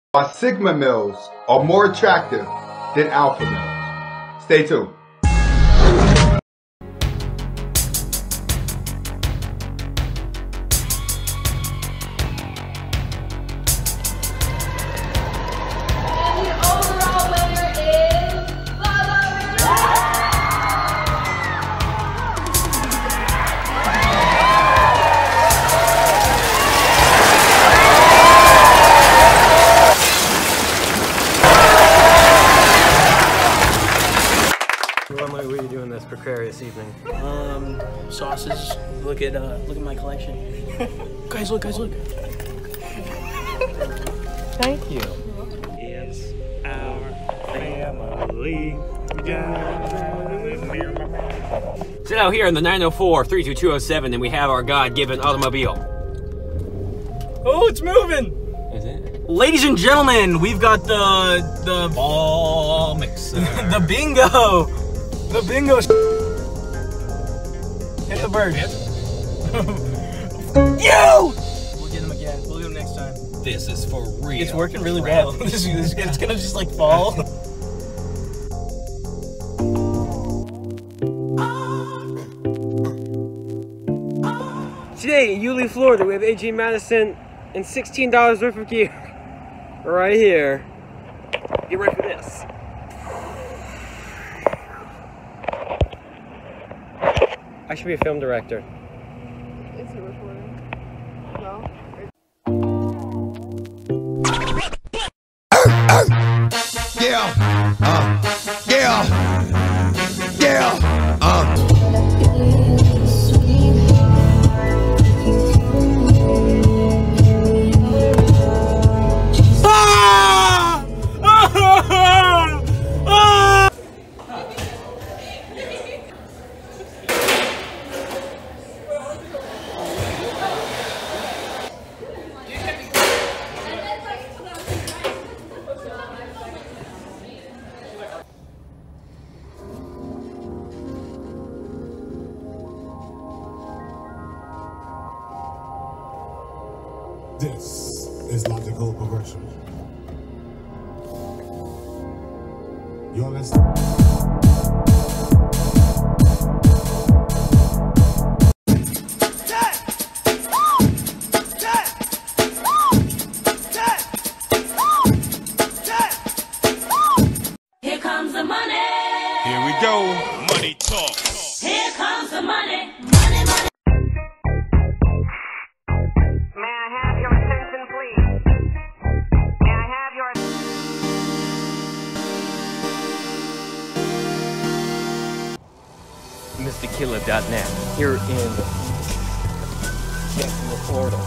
Why sigma males are more attractive than alpha males. Stay tuned. What are you doing this precarious evening? Sausage. Look at my collection. Guys, look. Thank you. It's our family. So now here in the 904-32207, and we have our God-given automobile. Oh, it's moving! Is it? Ladies and gentlemen, we've got the ball mixer. the bingo! The bingo. Hit the bird. You! We'll get him again. We'll do him next time. This is for real. It's working really well. It's gonna just like fall. Today in Yulee, Florida, we have AJ Madison and $16 worth of gear. Right here. Get ready for this. I should be a film director. Is it recording? No? This is logical progression. You're listening. Here comes the money. Here we go. Money talk. Here comes the money. Money, money. May I have your attention, please? May I have your... MrKiller.net here in Jacksonville, Florida.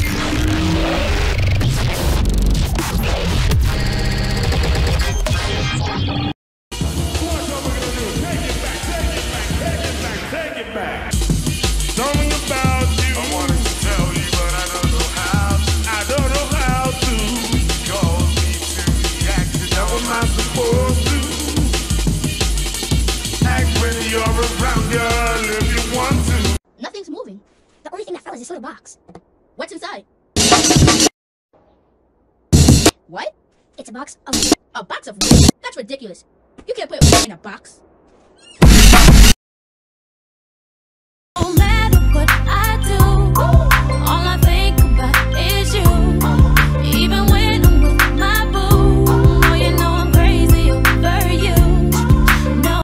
Something about you. I wanted to tell you, but I don't know how. I don't know how to. Cause me to react to how am I supposed to? Act when you're around, girl, if you want to. Nothing's moving. The only thing that fell is this little box. What's inside? What? It's a box of... A box of... That's ridiculous. You can't put it in a box.